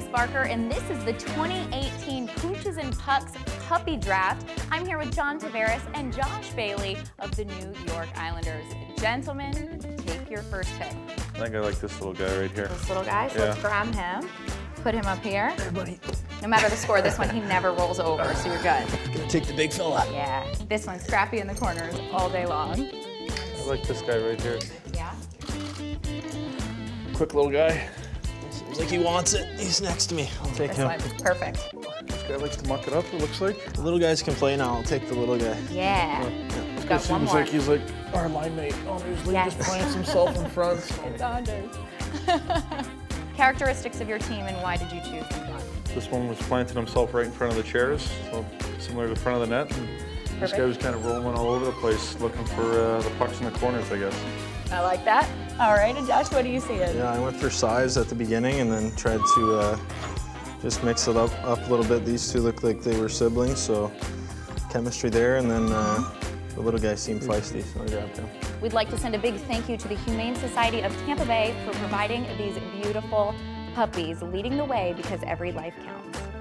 Barker, and this is the 2018 Pooches and Pucks Puppy Draft. I'm here with John Tavares and Josh Bailey of the New York Islanders. Gentlemen, take your first pick. I think I like this little guy right here. This little guy, so yeah. Let's grab him, put him up here. Hey, buddy. No matter the score, this one, he never rolls over, so you're good. Gonna take the big fella. Yeah, this one's scrappy in the corners all day long. I like this guy right here. Yeah. Quick little guy. Seems like he wants it. He's next to me. I'll take This him. one, perfect. This guy likes to muck it up, it looks like. The little guys can play now. I'll take the little guy. Yeah. We've got one Seems more. like he's like our line mate. Obviously, Yes. just plants himself in front. It's Anders. Characteristics of your team and why did you choose them, John? This one was planting himself right in front of the chairs, so similar to the front of the net. And this guy was kind of rolling all over the place, looking for the pucks in the corners, I guess. I like that. All right, and Josh, what do you see? Yeah, I went for size at the beginning and then tried to just mix it up a little bit. These two looked like they were siblings, so chemistry there. And then the little guy seemed feisty, so I grabbed him. We'd like to send a big thank you to the Humane Society of Tampa Bay for providing these beautiful puppies, leading the way because every life counts.